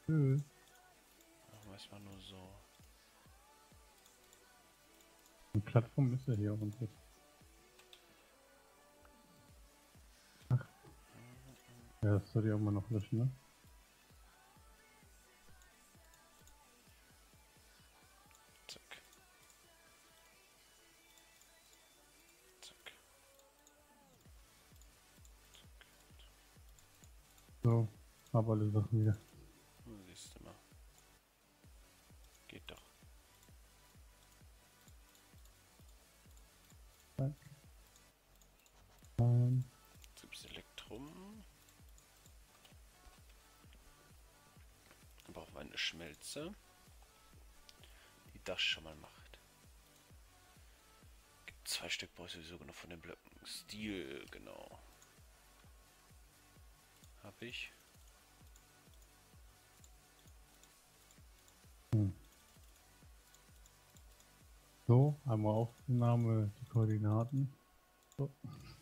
Tschüss. Machen wir es mal nur so. Die Plattform ist ja hier unten. Ach. Ja, das soll die auch mal noch löschen, ne? Zack. Zack. So, hab alle Sachen wieder. Siehst du mal. Geht doch. Zack. Jetzt gibt es Elektrum. Dann brauchen wir eine Schmelze, die das schon mal macht. Gibt 2 Stück, brauche ich sowieso noch von den Blöcken. Stil, genau. Hab ich. So, einmal Aufnahme, die Koordinaten. So,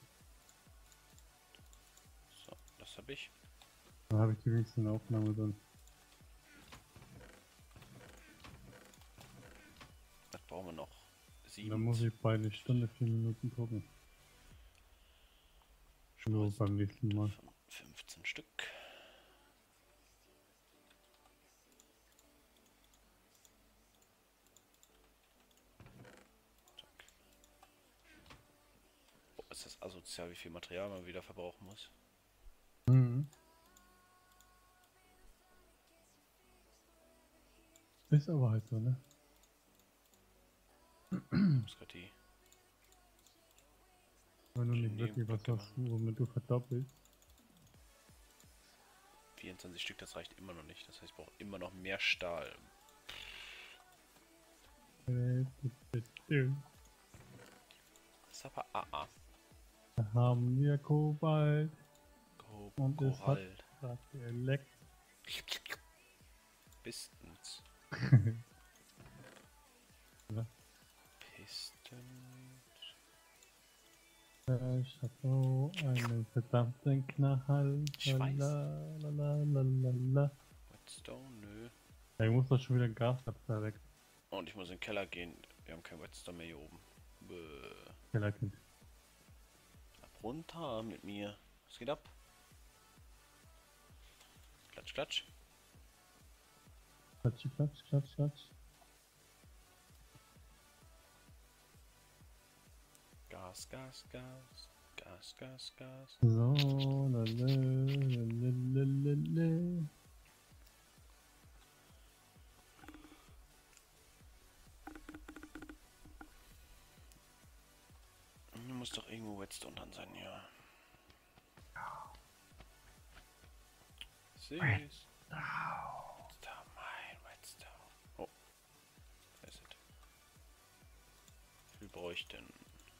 So, das habe ich. dann habe ich die wenigste Aufnahme drin. Das brauchen wir noch. Und dann muss ich bei einer Stunde 4 Minuten gucken. So, beim nächsten Mal. 15 Stück. Oh, ist das asozial, wie viel Material man wieder verbrauchen muss. Mhm. Ist aber halt so, ne? Die Wenn du nicht wirklich was hast, womit du verdoppelst. 24 Stück, das reicht immer noch nicht. Das heißt, ich brauche immer noch mehr Stahl. Das ist aber AA. Da haben wir Kobalt. Und es hat Korall. gerade geleckt. Pistons. Ja. Pistons. Ich hab so einen verdammten Knall. Ich weiß. Lalalala. Whetstone, nö. Ja, ich muss doch schon wieder ein Gaskapsel weg. Und ich muss in den Keller gehen. Wir haben kein Whetstone mehr hier oben. Kellerkind. Ab runter mit mir. Was geht ab? Klatsch, klatsch. Klatsch, klatsch, klatsch, klatsch. Gas, Gas, Gas. Gas, Gas, Gas. So, lalalala. Muss doch irgendwo Whetstone dran sein, ja. Süß. Whetstone, mein Whetstone. Oh. Da ist es. Wie viel brauche ich denn?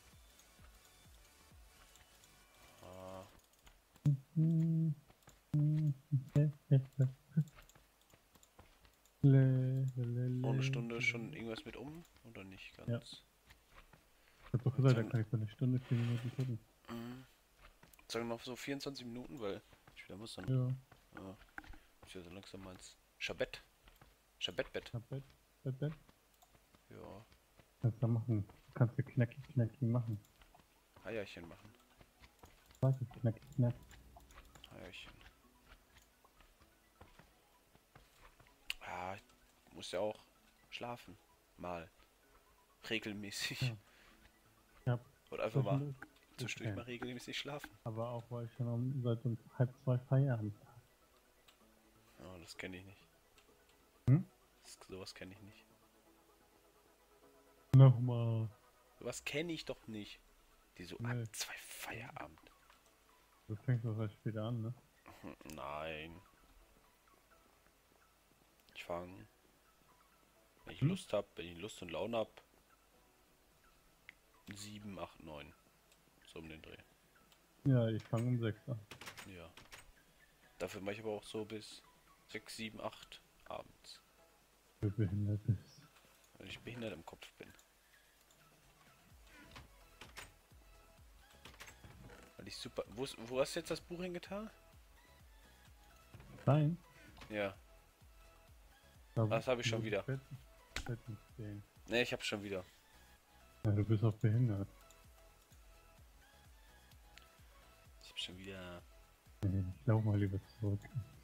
Eine Stunde schon irgendwas mit um? Oder nicht ganz? Ja. Ich hab doch gesagt, da kann ich für eine Stunde 4 Minuten gucken. Sagen wir noch so 24 Minuten, weil ich wieder muss dann. Ja. Ich werde so langsam mal ins Schabett. Schabettbett. Bett. Ja. Kannst du machen. Kannst du knackig machen. Eierchen machen. Warte, knackig. Eierchen. Ah, ich muss ja auch schlafen. Mal. Regelmäßig. Ja. Ja. Oder einfach mal zwischendurch mal regelmäßig schlafen. Aber auch weil ich schon seit um 1:30 Feierabend habe. Oh, das kenne ich nicht. Sowas kenne ich nicht. Nochmal. Sowas kenne ich doch nicht. Die so ab 2 Feierabend. Du fängst doch erst später an, ne? Nein. Ich fange. Wenn ich Lust habe, wenn ich Lust und Laune habe. 7, 8, 9. So um den Dreh. Ja, ich fange um 6 an. Ja. Dafür mache ich aber auch so bis 6, 7, 8 abends. Wenn du behindert bist. Weil ich behindert im Kopf bin. Weil ich super. Wo hast du jetzt das Buch hingetan? Nein. Ja. Das habe ich schon wieder. Betten stehen. Ne, ich habe schon wieder. Ja, du bist auch behindert. Ich habe schon wieder. Nee, ich lauf mal lieber zurück.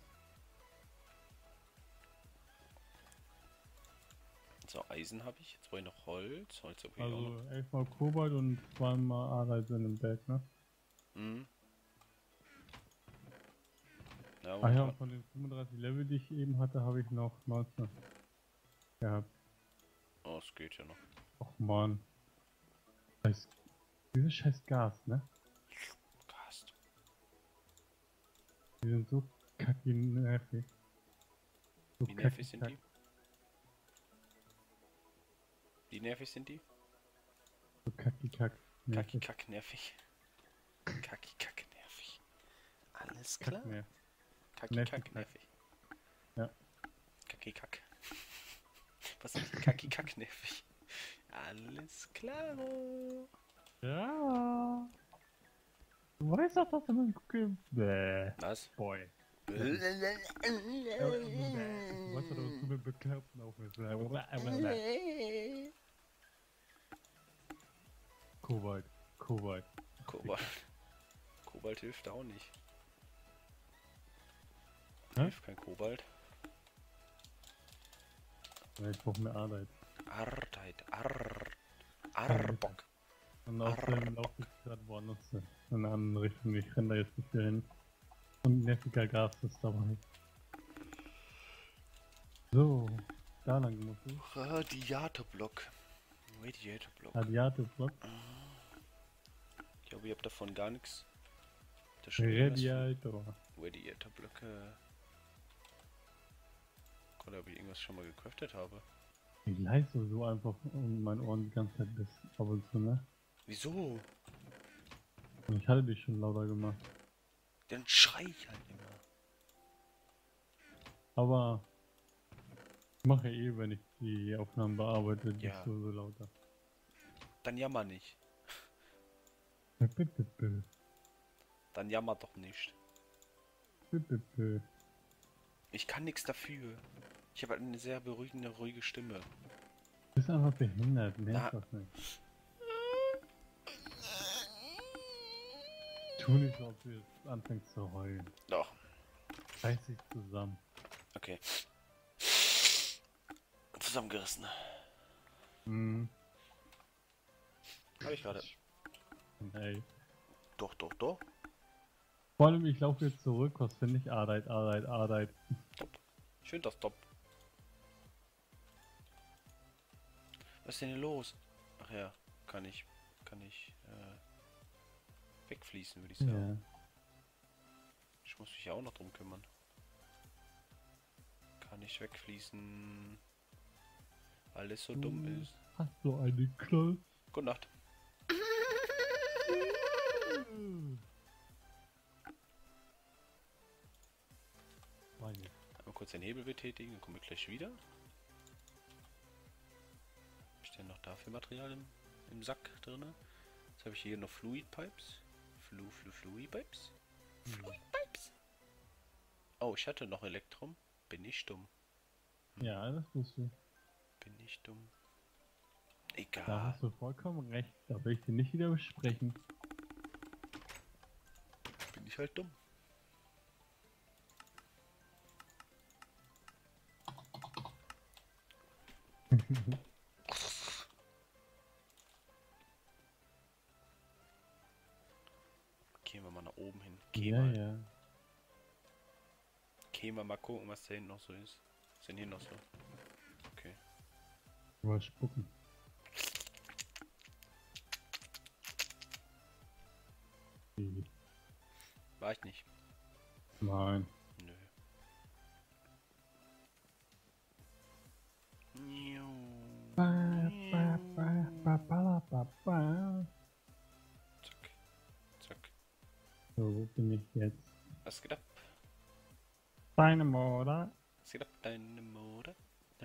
So, Eisen habe ich. Jetzt brauche ich noch Holz. Holz habe ich auch noch. Also 11 mal Kobalt und 2 mal Arbeit in dem Berg, ne? Mhm. Ja, Ah ja, momentan. und von den 35 Level, die ich eben hatte, habe ich noch 19 gehabt. Oh, es geht ja noch. Och man. Dieses scheiß Gas, ne? Gast. Die sind so kacke nervig. So Wie nervig sind die? kack. Wie nervig sind die? So kacki kack. Kacki nervig. kack nervig. Kacki kack nervig. Alles klar. Kack nervig. Kacki Nervig kack kack. nervig. Ja. Kacki kack. Was ist Kacki kack nervig? Alles klar. Ja. Du weißt doch, dass du mit dem Was? Boy. Du weißt doch, dass du mit Bekloppten aufhörst. Kobalt. Kobalt. Kobalt hilft auch nicht. Hä? Hilft kein Kobalt. Ja, ich brauch mehr Arbeit. Arbeit. Arbock. Und außerdem laufe ich gerade woanders hin. In einer anderen Richtung. Ich renne da jetzt nicht wieder hin. Und nerviger Gas ist dabei. So, da lang muss ich. Radiatorblock. Radiatorblock. Radiatorblock. Ich glaube, ihr habt davon gar nichts. Das schon irgendwas Radiator. von Radiatorblöcke. Oder ob ich irgendwas schon mal gecraftet habe. Wie leise so einfach um mein Ohren die ganze Zeit bist. Ab und zu, ne? Wieso? Und ich hatte dich schon lauter gemacht. Dann schrei ich halt immer. Aber ich mache eh, wenn ich die Aufnahmen bearbeite, nicht Ja. so lauter. Dann jammer nicht. Dann jammer doch nicht. Du Ich kann nichts dafür. Ich habe halt eine sehr beruhigende, ruhige Stimme. bist einfach behindert, Na. nervt das nicht. Tu nicht so, als du jetzt anfängst zu heulen. Doch. Reiß dich zusammen. Okay. Zusammengerissen. Hm. Habe ich gerade. Ey. Doch. Vor allem, ich laufe jetzt zurück, was finde ich? Arbeit. Schön das Top. Was ist denn hier los? Ach ja, kann ich wegfließen, würde ich sagen. Ja. Ich muss mich ja auch noch drum kümmern. Kann ich wegfließen, weil es so dumm ist. Hast du eine Klaus? Gute Nacht. Meine. Einmal kurz den Hebel betätigen, dann komme ich gleich wieder. Was ist denn noch da für Material im Sack drin? Jetzt habe ich hier noch Fluid Pipes. Fluid Pipes. Fluid Pipes. Oh, ich hatte noch Elektrum. Bin ich dumm. Ja, das bist du. Bin ich dumm. Da Egal. hast du vollkommen recht. Da will ich dir nicht wieder besprechen. Bin ich halt dumm. Gehen wir mal nach oben hin. Ja. Gehen wir mal gucken, was da hinten noch so ist. Was ist denn hier noch so? Okay. Mal spucken. War ich nicht. Nein. Nö. Zack. So, wo bin ich jetzt? Was geht ab? Deine Mutter. Was geht ab? Deine Mode?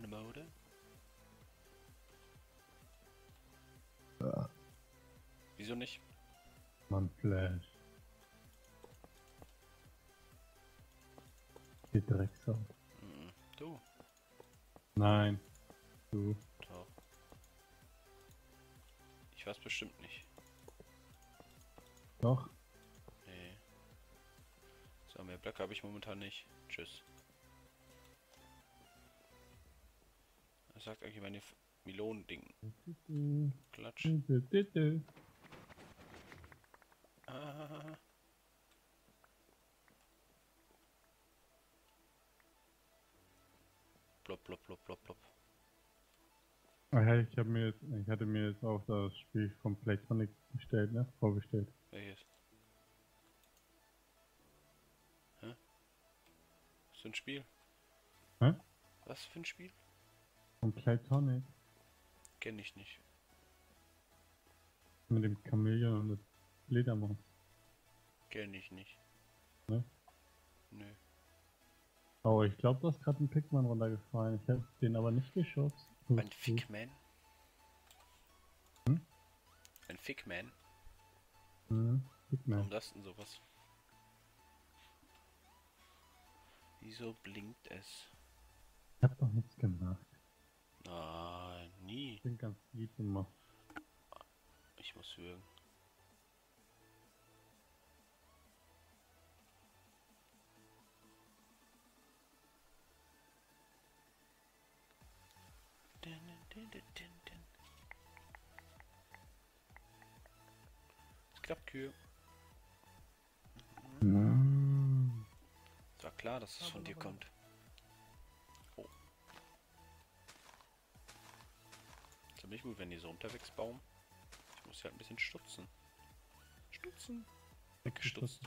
Wieso nicht? Mann, Flash. Die Drecksau. Du. Nein. Du. Doch. Ich weiß bestimmt nicht. Doch. Nee. So, mehr Blöcke habe ich momentan nicht. Tschüss. Was sagt eigentlich meine Melonen-Ding? Klatsch. Ah. Blop, blop, blop, blop, blop. Ach ja, ich hatte mir jetzt auch das Spiel von Playtonic bestellt, ne? Vorbestellt. Welches? Hä? Was für ein Spiel? Hä? Was für ein Spiel? Von Playtonic. Kenn ich nicht. Mit dem Chamäleon und der Fledermaus. Kenn ich nicht. Ne? Nö. Oh, ich glaube, da ist gerade ein Pikmin runtergefallen. Ich habe den aber nicht geschubst. Ein Figman? Hm? Ein Figman? Pikmin. Warum das denn sowas? Wieso blinkt es? Ich hab doch nichts gemacht. Nein, nie. Ich bin ganz lieb immer. Ich muss würgen. Es klappt, Kühe. Es war klar, dass es von dir kommt. Oh. Ist ja nicht gut, wenn die so unterwegs bauen. Ich muss ja halt ein bisschen stutzen. Stutzen. Weggestutzt.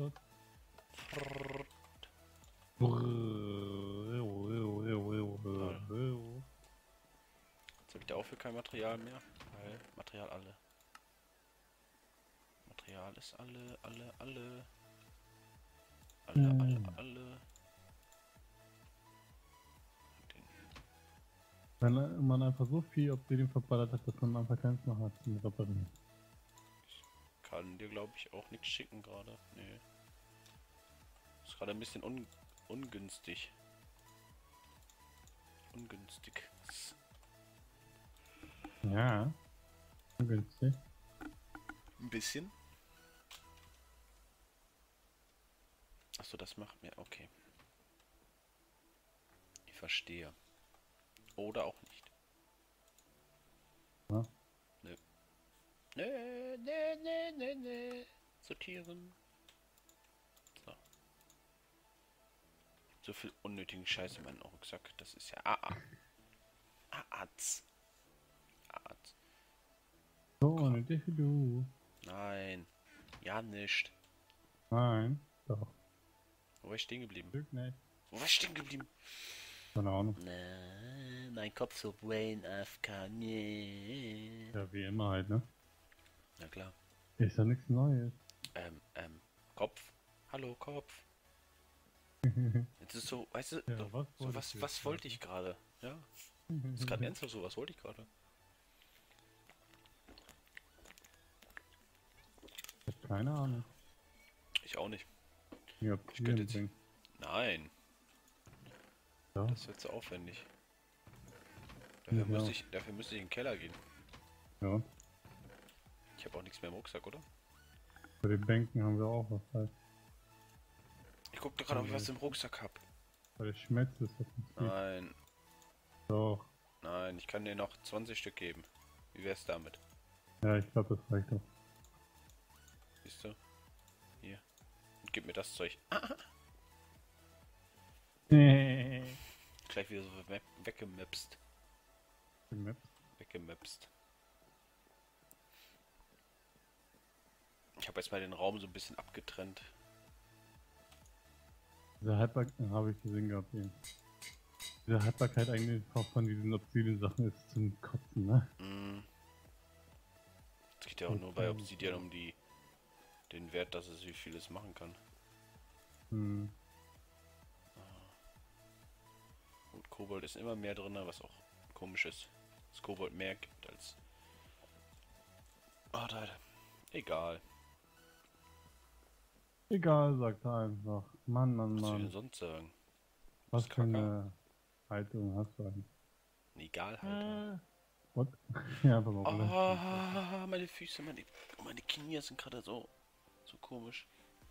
Jetzt habe ich da auch für kein Material mehr, weil Material alle. Material ist alle. Alle. Wenn man einfach so viel Obsidian verballert hat, dass man einfach keins mehr hat zum Reparieren. Kann dir, glaube ich, auch nichts schicken gerade. Nee. Ist gerade ein bisschen ungünstig. Ungünstig. Ja. Günstig. Ein bisschen. Achso, das macht mir... Okay. Ich verstehe. Oder auch nicht. Ja. Nö. Nö. Sortieren. So. So viel unnötigen Scheiß in meinen Rucksack. Das ist ja... Arzt. So unnötig wie du. Nein. Ja, nicht. Nein. Doch. Wo war ich stehen geblieben? Glück nicht. Wo war ich stehen geblieben? Keine Ahnung. Mein Kopf so Brain AFK. Nee. Ja, wie immer halt, ne? Na klar. Ist ja nichts Neues. Kopf. Hallo, Kopf. Jetzt ist so, weißt du, Ja, was wollte ich gerade? Ja. Das ist gerade ernsthaft so, was wollte ich gerade? Ich hab keine Ahnung. Ich auch nicht. Ja, Ich könnte jetzt... Nein. Ja. Das wird so aufwendig. Dafür müsste ich in den Keller gehen. Ja. Ich habe auch nichts mehr im Rucksack, oder? Bei den Bänken haben wir auch was halt. Ich guck doch gerade, ob ich was im Rucksack habe. Bei der Schmelze ist das nicht gut. Nein. Doch. Nein, ich kann dir noch 20 Stück geben. Wie wär's damit? Ja, ich glaube, das reicht doch. Siehst du? Hier. Und gib mir das Zeug. Gleich wieder so weggemapst. Weggemapst. Ich habe jetzt mal den Raum so ein bisschen abgetrennt. Diese Haltbarkeit habe ich gesehen gehabt eben. Diese Haltbarkeit eigentlich auch von diesen Obsidian-Sachen ist zum Kotzen, ne? Es geht ja auch nur bei Obsidian um den Wert, dass es wie viel es machen kann. Und Kobold ist immer mehr drin, was auch komisch ist. Dass Kobold mehr gibt als... Oh, da. Egal. Egal, sagt er einfach. Mann, Was soll ich denn Mann. sonst sagen? Was für eine Haltung hast du eigentlich? Ein Egalhalter. What? Ja, aber warum? Ah, meine Füße, meine Knie sind gerade so komisch.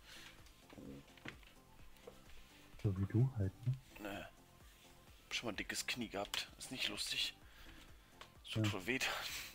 So wie du halt, ne? Ne. Hab schon mal ein dickes Knie gehabt. Ist nicht lustig. So Ja. voll weh.